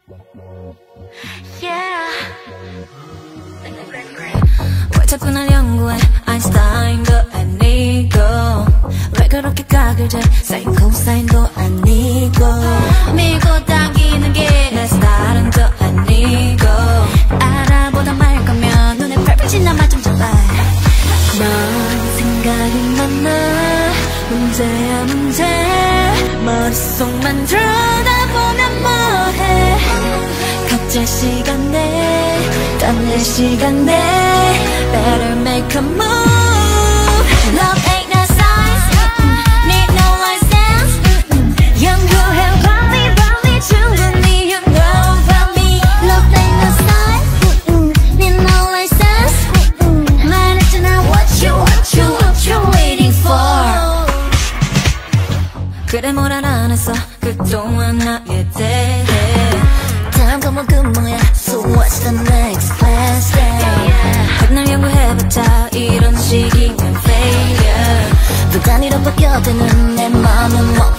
Yeah. 왜 자꾸 날 연구해 아인슈타인도 아니고 왜 그렇게 각을 재 사인 코사인도 아니고 밀고 당기는 게 내 스타일은 또 아니고 알아보다 말 거면 눈에 펄펄 나만 좀 잡아 넌 생각이 많아 문제야 문제 머릿속만 들여다보면 뭐해 각자 시간 내 딴 시간 내 Better make a move Love ain't no science Need no license 연구해 빨리 빨리 충분히 You know about me Love ain't no science Need no license 말했잖아 what you waiting for 그래 뭘 알아냈어 그동안 나에 대해 다음 과목은 뭐야 So what's the next class day 백날 연구해봤자 이런 식이면 failure 불단위로 바뀌어대는 내 맘은 뭐